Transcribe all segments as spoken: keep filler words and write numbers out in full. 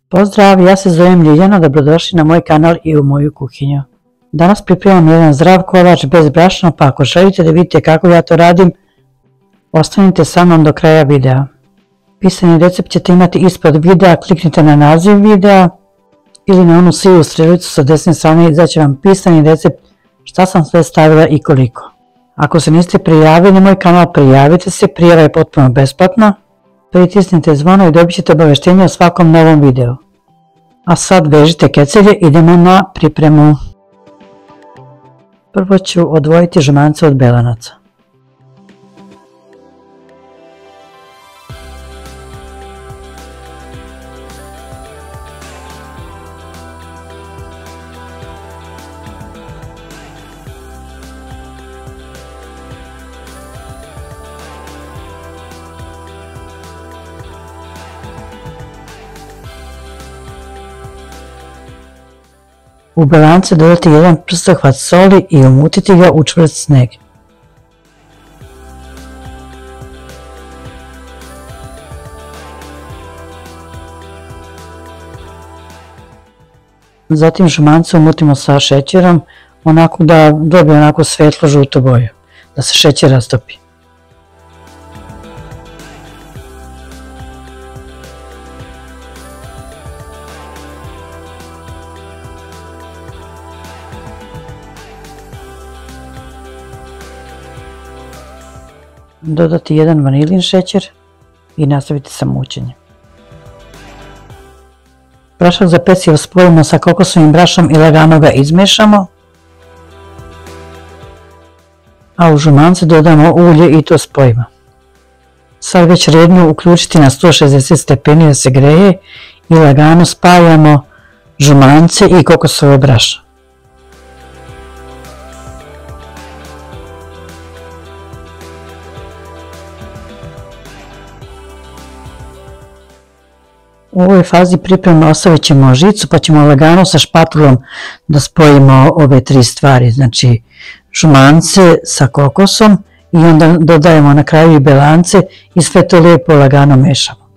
Pozdrav, ja se zovem Ljiljana, dobrodošli na moj kanal i u moju kuhinju. Danas pripremam jedan zdrav kolač bez brašna, pa ako želite da vidite kako ja to radim, ostanite sa mnom do kraja videa. Pisani recept ćete imati ispod videa, kliknite na naziv videa ili na onu sivu strelicu sa desne strane i izaće vam pisani recept šta sam sve stavila i koliko. Ako se niste prijavili na moj kanal, prijavite se, prijava je potpuno besplatna. Pritisnite zvono i dobit ćete obaveštenje o svakom novom videu. A sad vežite kecelje, idemo na pripremu. Prvo ću odvojiti žumance od belanaca. U belance dodati jedan prstohvat soli i umutiti ga u čvrst sneg. Zatim žumance umutimo sa šećerom, onako da dobije onako svetlo žutu boju, da se šećer rastopi. Dodati jedan vanilin šećer i nastaviti sa mućenjem. Prašak za pecivo spojimo sa kokosovim brašnom i lagano ga izmešamo. A u žumance dodamo ulje i to spojimo. Sad već rednu uključiti na sto šezdeset stepeni da se greje i lagano spajamo žumance i kokosovo brašno. U ovoj fazi pripreme ostavit ćemo žicu pa ćemo lagano sa špatulom da spojimo ove tri stvari, znači žumance sa kokosom i onda dodajemo na kraju i belance i sve to lijepo lagano mešamo.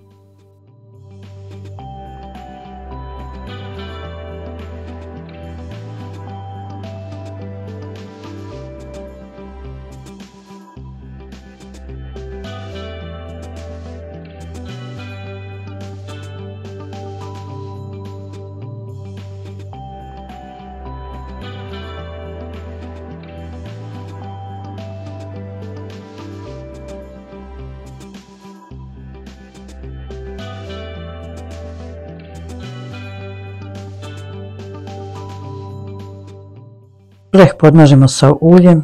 Vrh podmažemo sa uljem.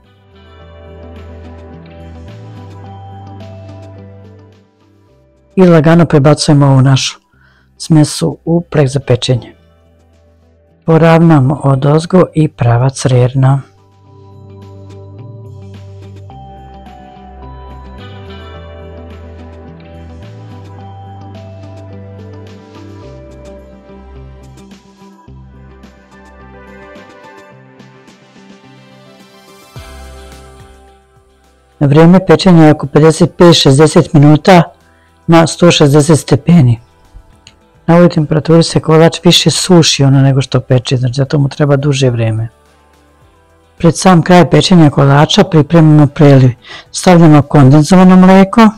I lagano prebacujemo ovu našu smesu u preh za pečenje. Poravnamo odozgo i pravac rerna. Vrijeme pečenja je oko pedeset pet do šezdeset minuta na sto šezdeset stepeni. Na ovoj temperaturi se kolač više suši ono nego što peče, znači zato mu treba duže vrijeme. Pred sam kraj pečenja kolača pripremimo preliv. Stavljamo kondenzovano mlijeko,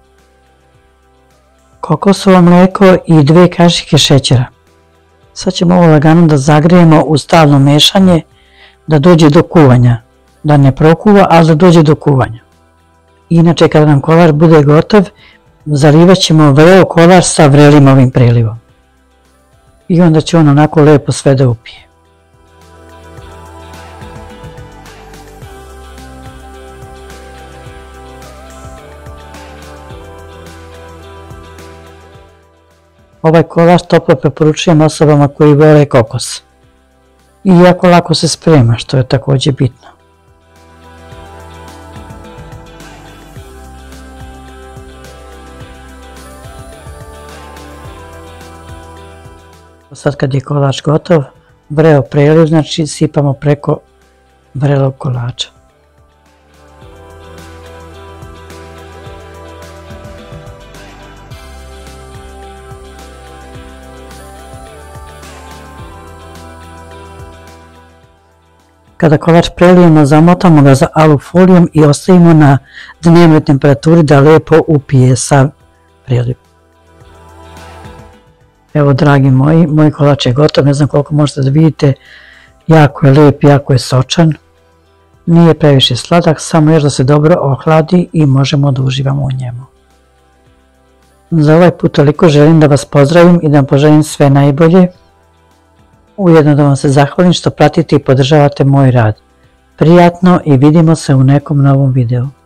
kokosovo mlijeko i dve kašike šećera. Sad ćemo ovo lagano da zagrijemo u stalno mešanje da dođe do kuvanja. Da ne prokuva, ali da dođe do kuvanja. Inače, kada nam kolač bude gotov, zalivat ćemo vreo kolač sa vrelim ovim prelivom. I onda će on onako lijepo sve da upije. Ovaj kolač toplo preporučujem osobama koji vole kokos. I jako lako se sprema, što je također bitno. Sad kad je kolač gotov, vreo preliv, znači sipamo preko vrelog kolača. Kada kolač prelijemo, zamotamo ga za alufolijom i ostavimo na dnevnoj temperaturi da lijepo upije sav priliv. Evo, dragi moji, moj kolač je gotov, ne znam koliko možete da vidite, jako je lijep, jako je sočan, nije previše sladak, samo još da se dobro ohladi i možemo da uživamo u njemu. Za ovaj put toliko, želim da vas pozdravim i da vam poželim sve najbolje. Ujedno da vam se zahvalim što pratite i podržavate moj rad. Prijatno i vidimo se u nekom novom videu.